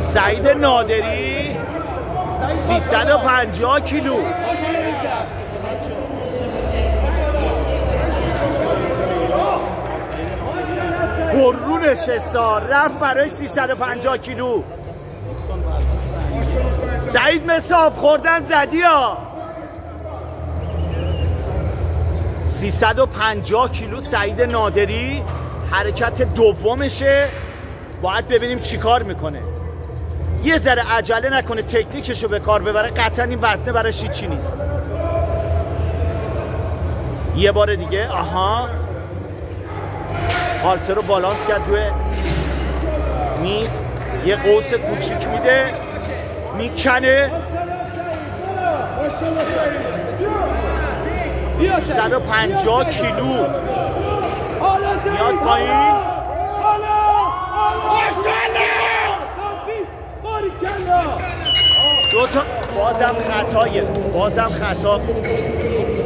سعید نادری 350 کیلو. برو نشستا رفت برای 350 کیلو. سعید مساب خوردن زدی ها. 350 کیلو سعید نادری حرکت دومشه. باید ببینیم چی کار میکنه. یه ذره عجله نکنه تکنیکشو به کار ببره. قطعا این وزنه براش هیچی نیست. یه بار دیگه. آها هالتر رو بالانس کرد روی میز. یه قوس کوچیک میده میکنه. 350 کیلو میاد پایین. دوتا بازم خطایه. بازم خطا.